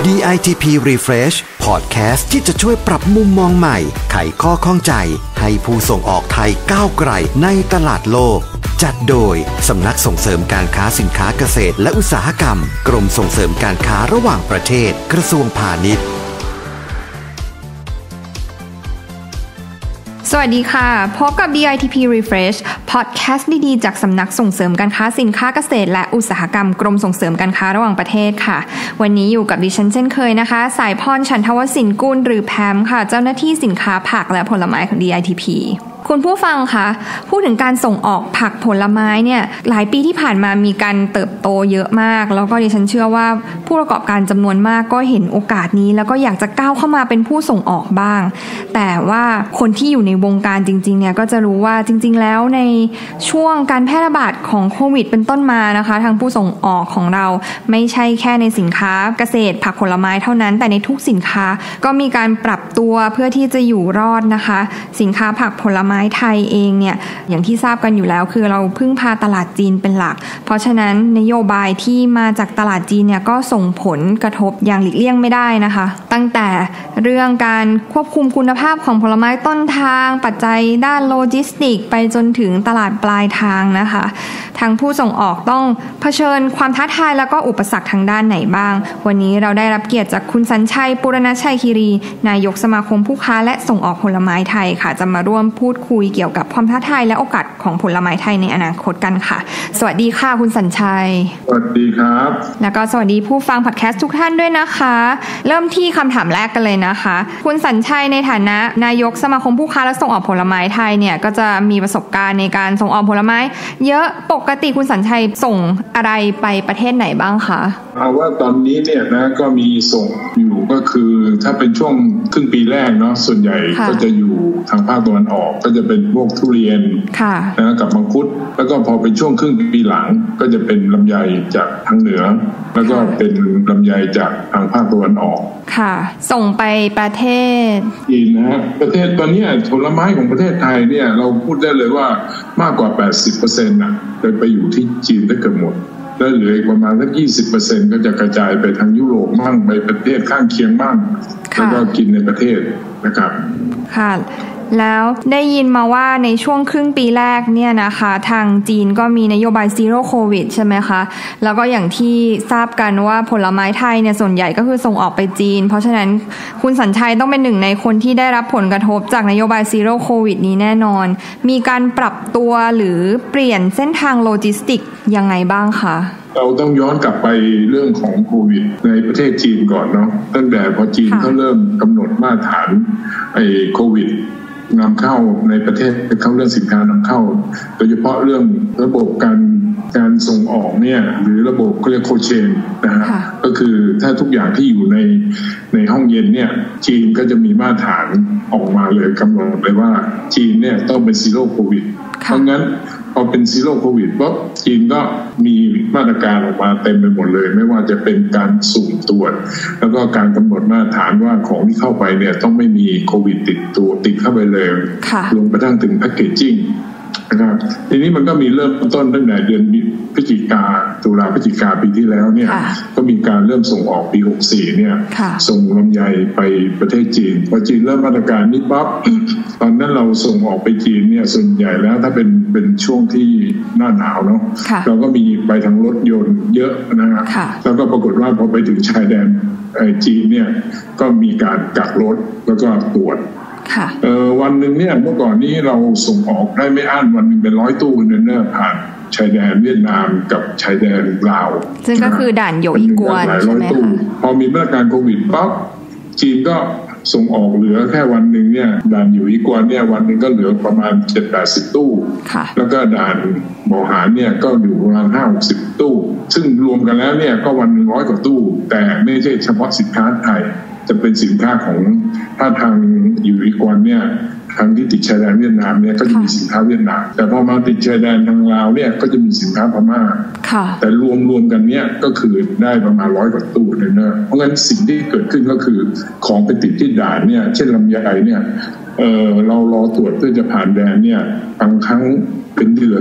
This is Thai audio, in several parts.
DITP Refresh Podcast ที่จะช่วยปรับมุมมองใหม่ไขข้อข้องใจให้ผู้ส่งออกไทยก้าวไกลในตลาดโลกจัดโดยสำนักส่งเสริมการค้าสินค้าเกษตรและอุตสาหกรรมกรมส่งเสริมการค้าระหว่างประเทศกระทรวงพาณิชย์สวัสดีค่ะพบกับ DITP Refresh Podcast ดีๆจากสำนักส่งเสริมการค้าสินค้าเกษตรและอุตสาหกรรมกรมส่งเสริมการค้าระหว่างประเทศค่ะวันนี้อยู่กับดิฉันเช่นเคยนะคะสายพรฉันทวสินกุลหรือแพมค่ะเจ้าหน้าที่สินค้าผักและผลไม้ของ DITPคุณผู้ฟังคะพูดถึงการส่งออกผักผลไม้เนี่ยหลายปีที่ผ่านมามีการเติบโตเยอะมากแล้วก็ดิฉันเชื่อว่าผู้ประกอบการจำนวนมากก็เห็นโอกาสนี้แล้วก็อยากจะก้าวเข้ามาเป็นผู้ส่งออกบ้างแต่ว่าคนที่อยู่ในวงการจริงๆเนี่ยก็จะรู้ว่าจริงๆแล้วในช่วงการแพร่ระบาดของโควิดเป็นต้นมานะคะทางผู้ส่งออกของเราไม่ใช่แค่ในสินค้าเกษตรผักผลไม้เท่านั้นแต่ในทุกสินค้าก็มีการปรับตัวเพื่อที่จะอยู่รอดนะคะสินค้าผักผลไม้ไทยเองเนี่ยอย่างที่ทราบกันอยู่แล้วคือเราพึ่งพาตลาดจีนเป็นหลักเพราะฉะนั้นนโยบายที่มาจากตลาดจีนเนี่ยก็ส่งผลกระทบอย่างหลีกเลี่ยงไม่ได้นะคะตั้งแต่เรื่องการควบคุมคุณภาพของผลไม้ต้นทางปัจจัยด้านโลจิสติกไปจนถึงตลาดปลายทางนะคะทางผู้ส่งออกต้องเผชิญความท้าทายแล้วก็อุปสรรคทางด้านไหนบ้างวันนี้เราได้รับเกียรติจากคุณสัญชัยปุรณชัยคีรีนายกสมาคมผู้ค้าและส่งออกผลไม้ไทยค่ะจะมาร่วมพูดคุยเกี่ยวกับความท้าทายและโอกาสของผลไม้ไทยในอนาคตกันค่ะสวัสดีค่ะคุณสัญชัยสวัสดีครับแล้วก็สวัสดีผู้ฟังพอดแคสต์ทุกท่านด้วยนะคะเริ่มที่คำถามแรกกันเลยนะคะคุณสัญชัยในฐานะนายกสมาคมผู้ค้าและส่งออกผลไม้ไทยเนี่ยก็จะมีประสบการณ์ในการส่งออกผลไม้เยอะปกติคุณสัญชัยส่งอะไรไปประเทศไหนบ้างคะเอาว่าตอนนี้เนี่ยนะก็มีส่งอยู่ก็คือถ้าเป็นช่วงครึ่งปีแรกเนาะส่วนใหญ่ก็จะอยู่ทางภาคตะวันออกก็จะเป็นพวกทุเรียนนะกับมังคุดแล้วก็พอเป็นช่วงครึ่งปีหลังก็จะเป็นลำไยจากทางเหนือแล้วก็เป็นลำไยจากทางภาคตะวันออกค่ะส่งไปประเทศจีนนะประเทศตอนนี้ผลไม้ของประเทศไทยเนี่ยเราพูดได้เลยว่ามากกว่า 80% น่ะไปอยู่ที่จีนได้เกือบหมดแล้วเหลืออีกประมาณสัก 20% ก็จะกระจายไปทางยุโรปบ้างไปประเทศข้างเคียงบ้างแล้วก็กินในประเทศนะครับค่ะแล้วได้ยินมาว่าในช่วงครึ่งปีแรกเนี่ยนะคะทางจีนก็มีนโยบายซีโร่โควิดใช่ไหมคะแล้วก็อย่างที่ทราบกันว่าผลไม้ไทยเนี่ยส่วนใหญ่ก็คือส่งออกไปจีนเพราะฉะนั้นคุณสัญชัยต้องเป็นหนึ่งในคนที่ได้รับผลกระทบจากนโยบายซีโร่โควิดนี้แน่นอนมีการปรับตัวหรือเปลี่ยนเส้นทางโลจิสติกยังไงบ้างคะเราต้องย้อนกลับไปเรื่องของโควิดในประเทศจีนก่อนเนาะตั้งแต่พอจีนเขาเริ่มกำหนดมาตรฐานโควิดนำเข้าในประเทศเข้าเรื่องสินค้านำเข้าโดยเฉพาะเรื่องระบบการส่งออกเนี่ยหรือระบบเรียกโคเชนนะฮะก็คือถ้าทุกอย่างที่อยู่ในห้องเย็นเนี่ยจีนก็จะมีมาตรฐานออกมาเลยกำหนดเลยว่าจีนเนี่ยต้องเป็นซีโร่โควิดเพราะงั้นพอเป็นซีโร่โควิดปุ๊บจีนก็มีมาตรการออกมาเต็มไปหมดเลยไม่ว่าจะเป็นการสุ่มตรวจแล้วก็การกำหนดมาตรฐานว่าของที่เข้าไปเนี่ยต้องไม่มีโควิดติดเข้าไปเลยรวมไปถึงแพคเกจจิ้งนะครับทีนี้มันก็มีเริ่มต้นตั้งแต่เดือนพฤศจิกาตุลาพฤศจิกาปีที่แล้วเนี่ยก็มีการเริ่มส่งออกปี64เนี่ยส่งลำไยไปประเทศจีนพอจีนเริ่มมาตรการนี้ปั๊บตอนนั้นเราส่งออกไปจีนเนี่ยส่วนใหญ่แล้วถ้าเป็นช่วงที่หน้าหนาวเนาะเราก็มีไปทางรถยนต์เยอะนะครับแล้วก็ปรากฏว่าพอไปถึงชายแดนจีนเนี่ยก็มีการกักรถแล้วก็ตรวจวันหนึ่งเนี่ยเมื่อก่อนนี้เราส่งออกได้ไม่อั้นวันหนึ่งเป็น100 ตู้คอนเทนเนอร์ผ่านชายแดนเวียดนามกับชายแดนลาวซึ่งก็คือด่านโยอีกวนใช่ไหมคะพอมีมาตรการโควิดปั๊บจีนก็ส่งออกเหลือแค่วันหนึ่งเนี่ยด่านโยอีกวนเนี่ยวันหนึ่งก็เหลือประมาณ 7-80 ตู้แล้วก็ด่านหมอหารเนี่ยก็อยู่ประมาณ 50-60 ตู้ซึ่งรวมกันแล้วเนี่ยก็วันหนึ่ง100 กว่าตู้แต่ไม่ใช่เฉพาะสินค้าไทยจะเป็นสินค้าของถ้าทางอยู่อีกวันเนี่ยทางที่ติดชายแดนเวียดนามเนี่ยก็จะมีสินค้าเวียดนามแต่พอมาติดชายแดนทางลาวเนี่ยก็จะมีสินค้าพม่าแต่รวมกันเนี่ยก็คือได้ประมาณ100 กว่าตู้เลยนะเพราะงั้นสิ่งที่เกิดขึ้นก็คือของไปติดที่ด่านเนี่ยเช่นลำไยเนี่ยเรารอตรวจเพื่อจะผ่านแดนเนี่ยบางครั้งเป็นเดือน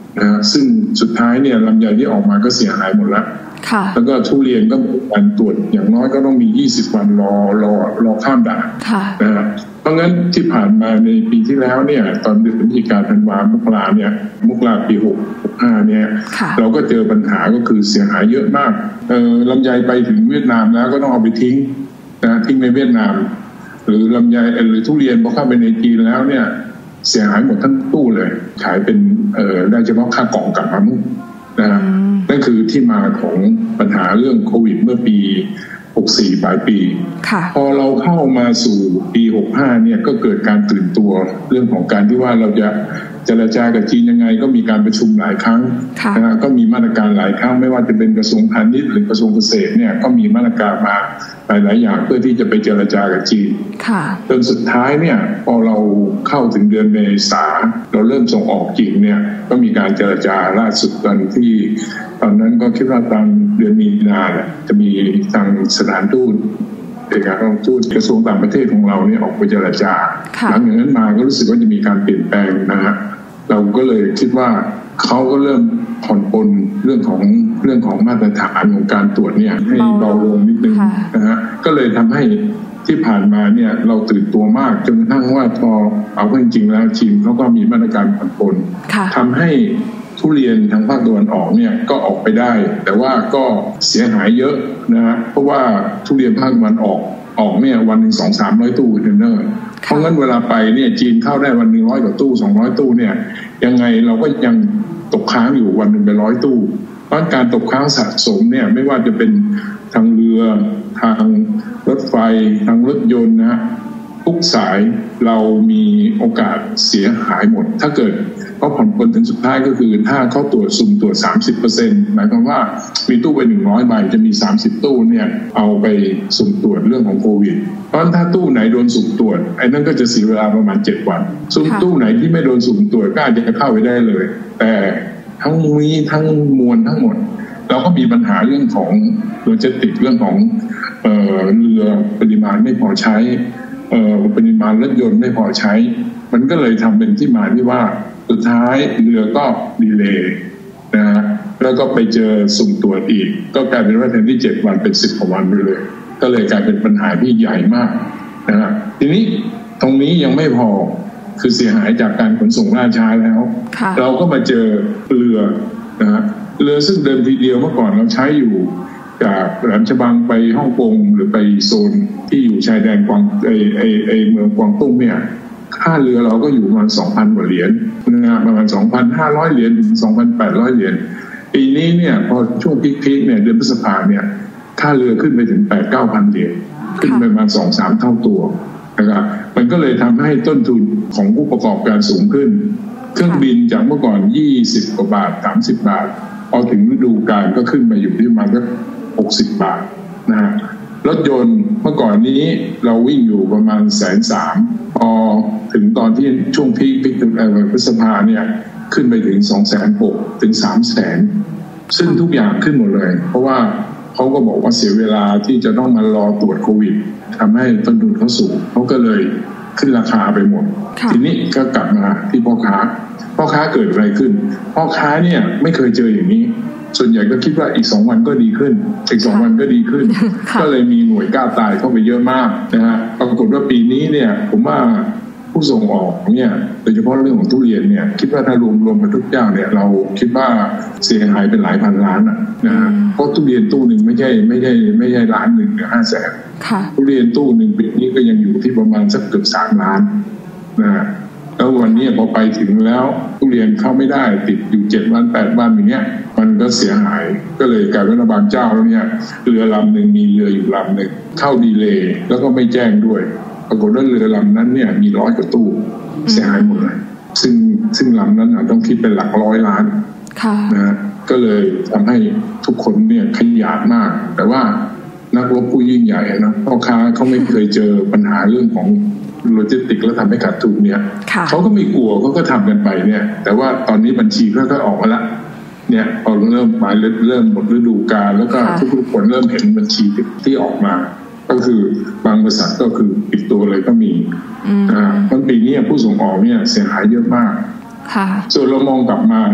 นะซึ่งสุดท้ายเนี่ยลำไยที่ออกมาก็เสียหายหมดแล้วแล้วก็ทุเรียนก็มีการตรวจอย่างน้อยก็ต้องมี20วันรอข้ามด่านนะเพราะงั้นที่ผ่านมาในปีที่แล้วเนี่ยตอนเดือนพฤศจิกายนธันวาคมมกราปี65เนี่ยเราก็เจอปัญหาก็คือเสียหายเยอะมากลำไยไปถึงเวียดนามแล้วก็ต้องเอาไปทิ้งในเวียดนามหรือลำไยหรือทุเรียนพอเข้าไปในจีนแล้วเนี่ยเสียหายหมดทั้งตู้เลยขายเป็นได้เฉพาะค่ากล่องกลับมานะนั่นคือที่มาของปัญหาเรื่องโควิดเมื่อปี64ปลายปีพอเราเข้ามาสู่ปี65เนี่ยก็เกิดการตื่นตัวเรื่องของการที่ว่าเราจะเจรจากับจีนยังไงก็มีการประชุมหลายครั้งนะก็มีมาตรการหลายครั้งไม่ว่าจะเป็นกระทรวงพาณิชย์หรือกระทรวงเกษตรเนี่ยก็มีมาตรการมาหลายอย่างเพื่อที่จะไปเจรจากับจีนจนสุดท้ายเนี่ยพอเราเข้าถึงเดือนเมษาเราเริ่มส่งออกจริงเนี่ยก็มีการเจรจาล่าสุดกันที่ตอนนั้นก็คิดว่าตอนเดือนมีนาจะมีทางสถานทูตเอกอัครราชทูตกระทรวงต่างประเทศของเราเนี่ยออกไปเจรจาหลังจากนั้นมาก็รู้สึกว่าจะมีการเปลี่ยนแปลงนะฮะเราก็เลยคิดว่าเขาก็เริ่มผ่อนปลนเรื่องของมาตรฐานของการตรวจเนี่ยให้เบาลงนิดนึงนะฮะก็เลยทำให้ที่ผ่านมาเนี่ยเราตื่นตัวมากจนกระทั่งว่าพอเอาจริงๆแล้วจีนเขาก็มีมาตรการผ่อนปลนทำให้ทุเรียนทางภาคตะวันออกเนี่ยก็ออกไปได้แต่ว่าก็เสียหายเยอะนะฮะเพราะว่าทุเรียนภาคตะวันออกเนี่ยวันหนึ่ง 200-300 ตู้คอนเทนเนอร์เพราะงั้นเวลาไปเนี่ยจีนเข้าได้วันหนึ่ง100 กว่าตู้200 ตู้เนี่ยยังไงเราก็ยังตกค้างอยู่วันหนึ่งไป100 ตู้เพราะการตกค้างสะสมเนี่ยไม่ว่าจะเป็นทางเรือทางรถไฟทางรถยนต์นะทุกสายเรามีโอกาสเสียหายหมดถ้าเกิดเขาผ่อนปลนถึงสุดท้ายก็คือถ้าเขาสุ่มตรวจ 30% หมายความว่ามีตู้ไป100ใบจะมี30ตู้เนี่ยเอาไปสุ่มตรวจเรื่องของโควิดเพราะฉะนั้นถ้าตู้ไหนโดนสุ่มตรวจไอ้นั่นก็จะเสียเวลาประมาณ7วันส่วนตู้ไหนที่ไม่โดนสุ่มตรวจก็อาจจะเข้าไปได้เลยแต่ทั้งนี้ทั้งมวลทั้งหมดเราก็มีปัญหาเรื่องของโลจิสติกเรื่องของเรือปริมาณไม่พอใช้ปริมาณรถยนต์ไม่พอใช้มันก็เลยทำเป็นที่มาที่ว่าสุดท้ายเรือก็ดีเลย์นะฮะแล้วก็ไปเจอสุ่มตรวจอีกก็กลายเป็นว่าแทนที่7วันเป็น10 กว่าวันไปเลยก็เลยกลายเป็นปัญหาที่ใหญ่มากนะฮะทีนี้ตรงนี้ยังไม่พอคือเสียหายจากการขนส่งล่าช้าแล้วเราก็มาเจอเรือนะฮะเรือซึ่งเดิมทีเดียวเมื่อก่อนเราใช้อยู่จากแหลมฉบังไปฮ่องกงหรือไปโซนที่อยู่ชายแดนกวางเมืองกวางตุ้งเนี่ยค่าเรือเราก็อยู่ประมาณ 2,000 กว่าเหรียญนะประมาณ 2,500 เหรียญถึง 2,800 เหรียญปีนี้เนี่ยพอช่วงพีคๆเนี่ยเดือนพฤษภาคมเนี่ยค่าเรือขึ้นไปถึง 8-9,000 เหรียญขึ้นไปประมาณ 2-3 เท่าตัวนะครับมันก็เลยทำให้ต้นทุนของผู้ประกอบการสูงขึ้นเครื่องบินจากเมื่อก่อน20 กว่าบาท30 บาทพอถึงฤดูกาลก็ขึ้นมาอยู่ที่ประมาณ60 บาทนะฮะรถยนต์เมื่อก่อนนี้เราวิ่งอยู่ประมาณ 130,000 พอถึงตอนที่ช่วงพีคพฤษภาเนี่ยขึ้นไปถึง 260,000 ถึง 300,000 ซึ่งทุกอย่างขึ้นหมดเลยเพราะว่าเขาก็บอกว่าเสียเวลาที่จะต้องมารอตรวจโควิดทำให้ต้นทุนเขาสูงเขาก็เลยขึ้นราคาไปหมดทีนี้ก็กลับมาที่พ่อค้าเกิดอะไรขึ้นพ่อค้าเนี่ยไม่เคยเจออย่างนี้ส่วนใหญ่ก็คิดว่าอีก2 วันก็ดีขึ้นอีก2 วันก็ดีขึ้นก็เลยมีหน่วยกล้าตายเข้าไปเยอะมากนะฮะปรากฏว่าปีนี้เนี่ยผมว่าผู้ส่งออกเนี่ยโดยเฉพาะเรื่องของทุเรียนเนี่ยคิดว่าถ้ารวมกันทุกอย่างเนี่ยเราคิดว่าเสียหายเป็นหลายพันล้านนะเพราะทุเรียนตู้หนึ่งไม่ใช่ล้านหนึ่งหรือ500,000ทุเรียนตู้หนึ่งปีนี้ก็ยังอยู่ที่ประมาณสักเกือบ3 ล้านนะแล้ววันนี้พอไปถึงแล้วทุเรียนเข้าไม่ได้ติดอยู่7 วัน8 วันอย่างเงี้ยมันก็เสียหายก็เลยกลายเป็นบางเจ้าเนี่ยเรือลำหนึ่งมีเรืออยู่ลำหนึ่งเข้าดีเลย์แล้วก็ไม่แจ้งด้วยปรากฏว่าเรือลำนั้นเนี่ยมี100 กว่าตู้เสียหายหมดเลยซึ่งลำนั้นต้องคิดเป็นหลัก100 ล้านนะก็เลยทำให้ทุกคนเนี่ยขยันมากแต่ว่านักรบผู้ยิ่งใหญ่นะพ่อค้าเขาไม่เคยเจอปัญหาเรื่องของโลจิสติกแล้วทำให้ขาดทุนเนี่ยเขาก็ไม่กลัวเขาก็ทำกันไปเนี่ยแต่ว่าตอนนี้บัญชีก็ออกมาแล้วเนี่ยพอเริ่มหมดฤดูกาลแล้วก็ทุกคนเริ่มเห็นบัญชีที่ออกมาก็คือบางบริษัทก็คือปิดตัวเลยก็มีเพราะปีนี้ผู้ส่งออกเนี่ยเสียหายเยอะมากส่วนเรามองกลับมา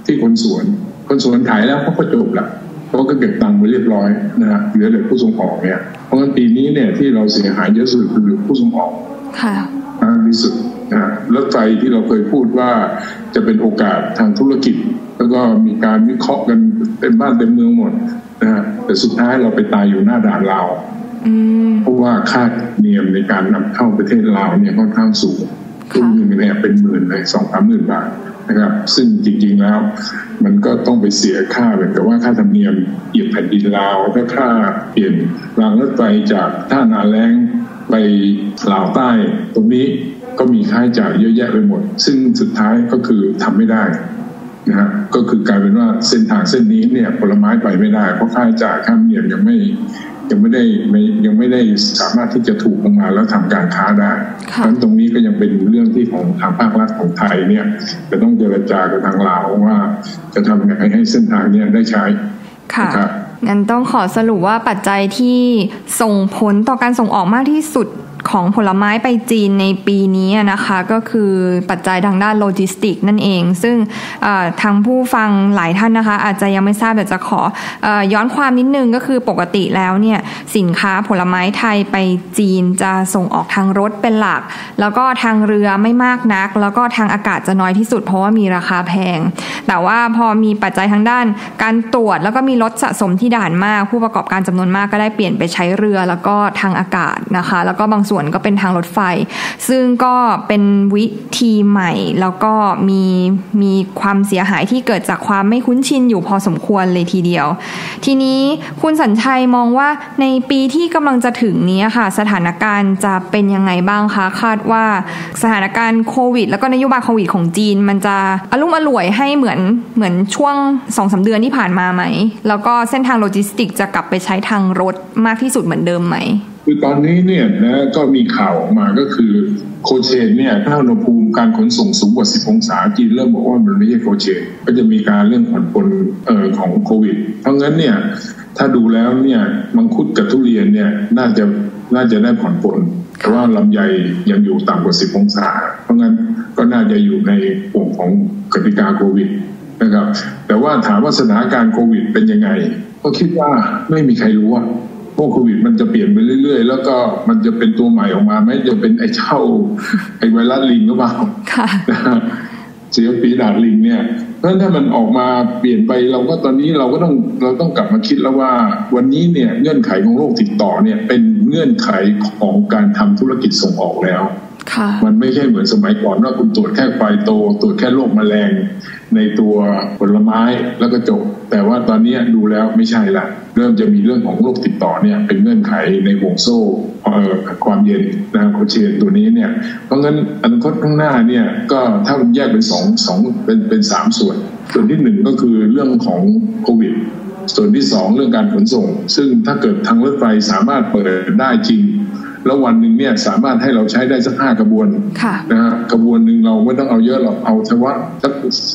ที่คนสวนขายแล้วเขาก็จบละเขาก็เก็บตังค์ไปเรียบร้อยนะฮะเหลือแต่ผู้ส่งออกเนี่ยเพราะงั้นปีนี้เนี่ยที่เราเสียหายเยอะสุดคือผู้ส่งออกค่ะมากที่สุดนะรถไฟที่เราเคยพูดว่าจะเป็นโอกาสทางธุรกิจแล้วก็มีการวิเคราะห์กันเต็มบ้านเต็มเมืองหมดนะฮะแต่สุดท้ายเราไปตายอยู่หน้าด่านลาวเพราะว่าค่าธรรมเนียมในการนำเข้าประเทศลาวเนี่ยค่อนข้างสูงทุกหนึ่งเนี่ยเป็นหมื่นเลย2-3 หมื่นบาทนะครับซึ่งจริงๆแล้วมันก็ต้องไปเสียค่าแบบแต่ว่าค่าธรรมเนียมเหยียบแผ่นดินลาวก็ค่าเปลี่ยนรางรถไฟจากท่านาแล้งไปลาวใต้ตรงนี้ก็มีค่าใช้จ่ายเยอะแยะไปหมดซึ่งสุดท้ายก็คือทำไม่ได้นะฮะก็คือกลายเป็นว่าเส้นทางเส้นนี้เนี่ยผลไม้ไปไม่ได้เพราะค่าใช้จ่ายค่าธรรมเนียมยังไม่ได้สามารถที่จะถูกลงมาแล้วทำการค้าได้เพราะฉะนั้นตรงนี้ก็ยังเป็นเรื่องที่ของทางภาครัฐของไทยเนี่ยจะต้องเจรจากับทางลาวว่าจะทำยังไงให้เส้นทางนี้ได้ใช้ค่ะงั้นต้องขอสรุปว่าปัจจัยที่ส่งผลต่อการส่งออกมากที่สุดของผลไม้ไปจีนในปีนี้นะคะก็คือปัจจัยทางด้านโลจิสติกนั่นเองซึ่งทางผู้ฟังหลายท่านนะคะอาจจะยังไม่ทราบแต่จะขอย้อนความนิดนึงก็คือปกติแล้วเนี่ยสินค้าผลไม้ไทยไปจีนจะส่งออกทางรถเป็นหลักแล้วก็ทางเรือไม่มากนักแล้วก็ทางอากาศจะน้อยที่สุดเพราะว่ามีราคาแพงแต่ว่าพอมีปัจจัยทางด้านการตรวจแล้วก็มีรถสะสมที่ด่านมากผู้ประกอบการจำนวนมากก็ได้เปลี่ยนไปใช้เรือแล้วก็ทางอากาศนะคะแล้วก็บางส่วนก็เป็นทางรถไฟซึ่งก็เป็นวิธีใหม่แล้วก็มีความเสียหายที่เกิดจากความไม่คุ้นชินอยู่พอสมควรเลยทีเดียวทีนี้คุณสัญชัยมองว่าในปีที่กำลังจะถึงนี้ค่ะสถานการณ์จะเป็นยังไงบ้างคะคาดว่าสถานการณ์โควิดแล้วก็นโยบายโควิดของจีนมันจะอลุ่มอล่วยให้เหมือนช่วง 2-3 เดือนที่ผ่านมาไหมแล้วก็เส้นทางโลจิสติกจะกลับไปใช้ทางรถมากที่สุดเหมือนเดิมไหมคือตอนนี้เนี่ยนะก็มีข่าวออกมาก็คือโคเชนเนี่ยถ้าอุณหภูมิการขนส่งสูงกว่า10 องศาจีนเริ่มบอกว่ามันไม่ใช่โคเชนก็จะมีการเรื่องผ่อนปลนของโควิดเพราะงั้นเนี่ยถ้าดูแล้วเนี่ยมังคุดกับทุเรียนเนี่ยน่าจะได้ผ่อนปลนแต่ว่าลำไยยังอยู่ต่ำกว่า10 องศาเพราะงั้นก็น่าจะอยู่ในห่วงของกติกาโควิดนะครับแต่ว่าถามว่าสถานการณ์โควิดเป็นยังไงก็คิดว่าไม่มีใครรู้ว่าพวกโควิดมันจะเปลี่ยนไปเรื่อยๆแล้วก็มันจะเป็นตัวใหม่ออกมาไหมจะเป็นไอ้ไวรัสลิงหรือเปล่าเชื้อฝีดาษลิงเนี่ยเพราะฉะนั้นถ้ามันออกมาเปลี่ยนไปเราต้องกลับมาคิดแล้วว่าวันนี้เนี่ยเงื่อนไขของโรคติดต่อเนี่ยเป็นเงื่อนไขของการทำธุรกิจส่งออกแล้วมันไม่ใช่เหมือนสมัยก่อนว่าคุณตรวจแค่ไฟโตตรวจแค่โรคแมลงในตัวผลไม้แล้วก็จบแต่ว่าตอนนี้ดูแล้วไม่ใช่ละเริ่มจะมีเรื่องของโรคติดต่อเนี่ยเป็นเงื่อนไขในห่วงโซ่ความเย็นนะโคเชนตัวนี้เนี่ยเพราะงั้นอนาคตข้างหน้าเนี่ยก็ถ้ามันแยกเป็นเป็น3 ส่วนที่1ก็คือเรื่องของโควิดส่วนที่2เรื่องการขนส่งซึ่งถ้าเกิดทางรถไฟสามารถเปิดได้จริงแล้ววันหนึ่งเนี่ยสามารถให้เราใช้ได้สัก5 กระบวนนะฮะกระบวนหนึ่งเราไม่ต้องเอาเยอะหรอกเอาเฉพาะสัก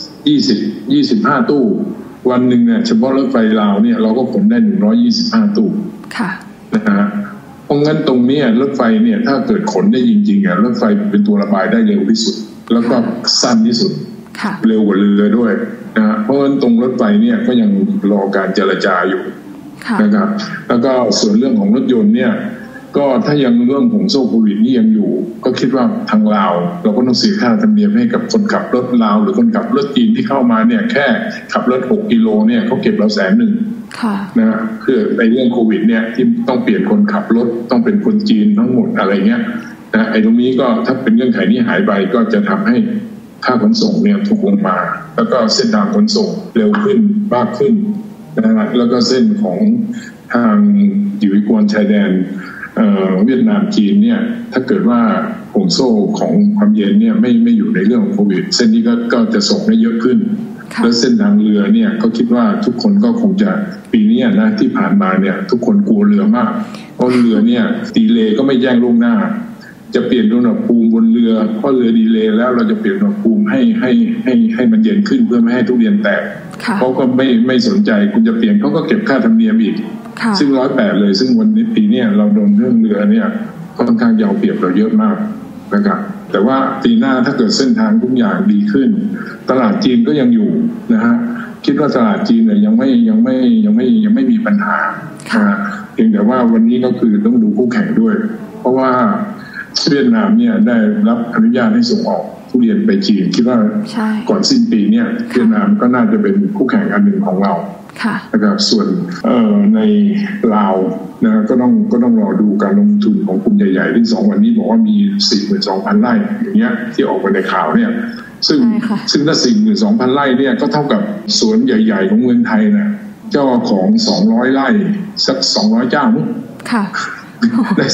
25 ตู้วันหนึ่งเนี่ยเฉพาะรถไฟลาวเนี่ยเราก็ขนได้125 ตู้นะฮะเพราะงั้นตรงนี้รถไฟเนี่ยถ้าเกิดขนได้จริงๆอ่ะรถไฟเป็นตัวระบายได้เร็วที่สุดแล้วก็สั้นที่สุดเร็วกว่าเรือด้วยนะฮะเพราะงั้นตรงรถไฟเนี่ยก็ยังรอการเจรจาอยู่นะครับแล้วก็ส่วนเรื่องของรถยนต์เนี่ยก็ถ้ายังเรื่องของโซ่โควิดนี่ยังอยู่ก็คิดว่าทางลาวเราก็ต้องเสียค่าธรรมเนียมให้กับคนขับรถลาวหรือคนขับรถจีนที่เข้ามาเนี่ยแค่ขับรถ6 กิโลเนี่ยเขาเก็บเรา100,000นะคือในเรื่องโควิดเนี่ยที่ต้องเปลี่ยนคนขับรถต้องเป็นคนจีนทั้งหมดอะไรเงี้ยนะไอ้ตรงนี้ก็ถ้าเป็นเงื่อนไขนี้หายไปก็จะทำให้ค่าขนส่งเนี่ยถูกลงมาแล้วก็เส้นทางขนส่งเร็วขึ้นมากขึ้นนะแล้วก็เส้นของทางอยู่วิกรชายแดนเวียดนามจีนเนี่ยถ้าเกิดว่าห่วงโซ่ของความเย็นเนี่ยไม่อยู่ในเรื่องของโควิดเส้นนี้ก็จะส่งได้เยอะขึ้นแล้วเส้นทางเรือเนี่ยก็คิดว่าทุกคนก็คงจะปีนี้นะที่ผ่านมาเนี่ยทุกคนกลัวเรือมากเพราะเรือเนี่ยดีเลย์ก็ไม่แจ้งล่วงหน้าจะเปลี่ยนอุณหภูมิบนเรือเพราะเรือดีเลย์แล้วเราจะเปลี่ยนอุณหภูมิให้มันเย็นขึ้นเพื่อไม่ให้ทุเรียนแตกเขาก็ไม่สนใจคุณจะเปลี่ยนเขาก็เก็บค่าธรรมเนียมอีกซึ่ง108เลยซึ่งวันนี้ปีนี้เราโดนเรื่องเรือเนี่ยค่อนข้างยาวเปรียบเราเยอะมากนะครับแต่ว่าปีหน้าถ้าเกิดเส้นทางทุกอย่างดีขึ้นตลาดจีนก็ยังอยู่นะฮะคิดว่าตลาดจีนเนี่ยยังไม่มีปัญหาเพียงแต่ว่าวันนี้ก็คือต้องดูคู่แข่งด้วยเพราะว่าเวียดนามเนี่ยได้รับอนุญาตให้ส่งออกทุเรียนไปจีนคิดว่าก่อนสิ้นปีเนี่ยเวียดนามก็น่าจะเป็นคู่แข่งอันหนึ่งของเรานะครับส่วนในลาวนะก็ต้องรอดูการลงทุนของกลุ่มใหญ่ๆที่2วันนี้บอกว่ามี 42,000 ไร่อย่างเงี้ยที่ออกมาในข่าวเนี่ยซึ่งถ้า 42,000 ไร่เนี่ยก็เท่ากับสวนใหญ่ๆของเมืองไทยนะเจ้าของ200 ไร่สัก200เจ้าค่ะได้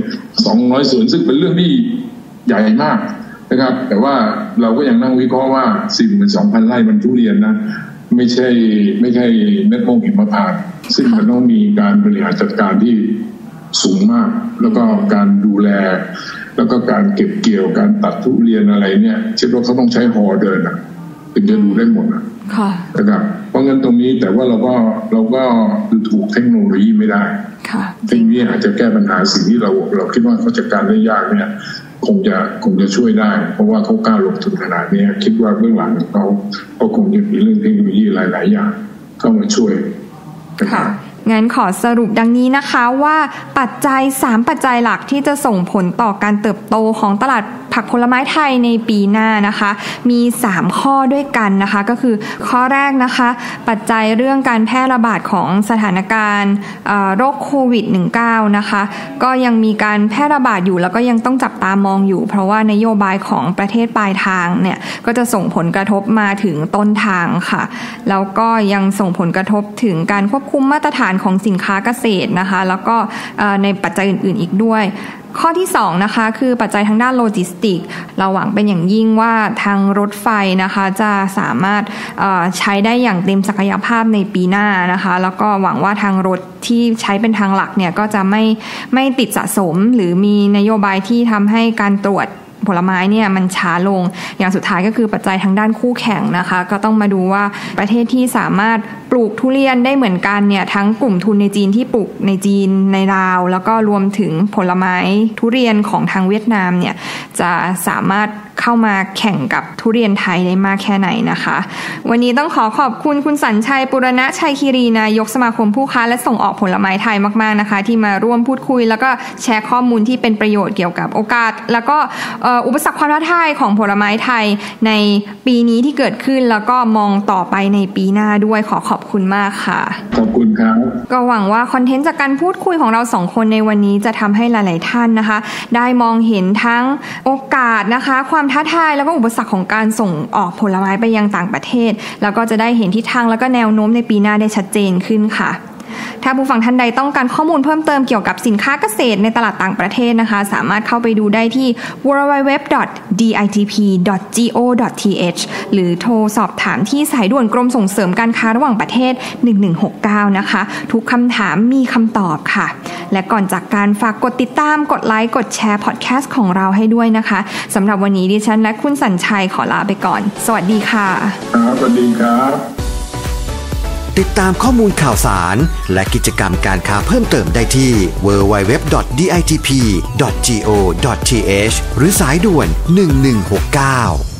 200สวนซึ่งเป็นเรื่องที่ใหญ่มากนะครับแต่ว่าเราก็ยังนั่งวิเคราะห์ว่า 42,000 ไร่มันทุเรียนนะไม่ใช่เม็ดมะม่วงหิมพานต์ซึ่งมันต้องมีการบริหารจัดการที่สูงมากแล้วก็การดูแลแล้วก็การเก็บเกี่ยวการตัดทุเรียนอะไรเนี่ยเช่นว่าเขาต้องใช้ฮอเดินถึงจะดูได้หมดนะครับเพราะงั้นตรงนี้แต่ว่าเราก็ดูถูกเทคโนโลยีไม่ได้เทคโนโลยีอาจจะแก้ปัญหาสิ่งที่เราคิดว่าเขาจัดการได้ยากเนี่ยคงจะช่วยได้เพราะว่าเขากล้าลงทุนขนาดนี้คิดว่าเบื้องหลังเขาคงจะมีเรื่องเทคโนโลยีหลายๆอย่างเข้ามาช่วยค่ะงั้นขอสรุปดังนี้นะคะว่าปัจจัย3ปัจจัยหลักที่จะส่งผลต่อการเติบโตของตลาดผักผลไม้ไทยในปีหน้านะคะมี3ข้อด้วยกันนะคะก็คือข้อแรกนะคะปัจจัยเรื่องการแพร่ระบาดของสถานการณ์โรคโควิด -19 นะคะก็ยังมีการแพร่ระบาดอยู่แล้วก็ยังต้องจับตามองอยู่เพราะว่านโยบายของประเทศปลายทางเนี่ยก็จะส่งผลกระทบมาถึงต้นทางค่ะแล้วก็ยังส่งผลกระทบถึงการควบคุมมาตรฐานของสินค้าเกษตรนะคะแล้วก็ในปัจจัยอื่นๆอีกด้วยข้อที่2นะคะคือปัจจัยทางด้านโลจิสติกเราหวังเป็นอย่างยิ่งว่าทางรถไฟนะคะจะสามารถใช้ได้อย่างเต็มศักยภาพในปีหน้านะคะแล้วก็หวังว่าทางรถที่ใช้เป็นทางหลักเนี่ยก็จะไม่ติดสะสมหรือมีนโยบายที่ทำให้การตรวจผลไม้เนี่ยมันช้าลงอย่างสุดท้ายก็คือปัจจัยทางด้านคู่แข่งนะคะก็ต้องมาดูว่าประเทศที่สามารถปลูกทุเรียนได้เหมือนกันเนี่ยทั้งกลุ่มทุนในจีนที่ปลูกในจีนในลาวแล้วก็รวมถึงผลไม้ทุเรียนของทางเวียดนามเนี่ยจะสามารถเข้ามาแข่งกับทุเรียนไทยได้มากแค่ไหนนะคะวันนี้ต้องขอบคุณคุณสัญชัยปุรณะชัยคีรีนายกสมาคมผู้ค้าและส่งออกผลไม้ไทยมากๆนะคะที่มาร่วมพูดคุยแล้วก็แชร์ข้อมูลที่เป็นประโยชน์เกี่ยวกับโอกาสแล้วก็อุปสรรคความท้าทายของผลไม้ไทยในปีนี้ที่เกิดขึ้นแล้วก็มองต่อไปในปีหน้าด้วยขอบคุณมากค่ะขอบคุณครับก็หวังว่าคอนเทนต์จากการพูดคุยของเรา2คนในวันนี้จะทำให้หลายๆท่านนะคะได้มองเห็นทั้งโอกาสนะคะความท้าทายแล้วก็อุปสรรคของการส่งออกผลไม้ไปยังต่างประเทศแล้วก็จะได้เห็นทิศทางแล้วก็แนวโน้มในปีหน้าได้ชัดเจนขึ้นค่ะถ้าผู้ฟังท่านใดต้องการข้อมูลเพิ่มเติมเกี่ยวกับสินค้าเกษตรในตลาดต่างประเทศนะคะสามารถเข้าไปดูได้ที่ www.ditp.go.th หรือโทรสอบถามที่สายด่วนกรมส่งเสริมการค้าระหว่างประเทศ1169นะคะทุกคำถามมีคำตอบค่ะและก่อนจากการฝากกดติดตามกดไลค์กดแชร์พอดแคสต์ของเราให้ด้วยนะคะสำหรับวันนี้ดิฉันและคุณสัญชัยขอลาไปก่อนสวัสดีค่ะสวัสดีครับติดตามข้อมูลข่าวสารและกิจกรรมการค้าเพิ่มเติมได้ที่ www.ditp.go.th หรือสายด่วน1169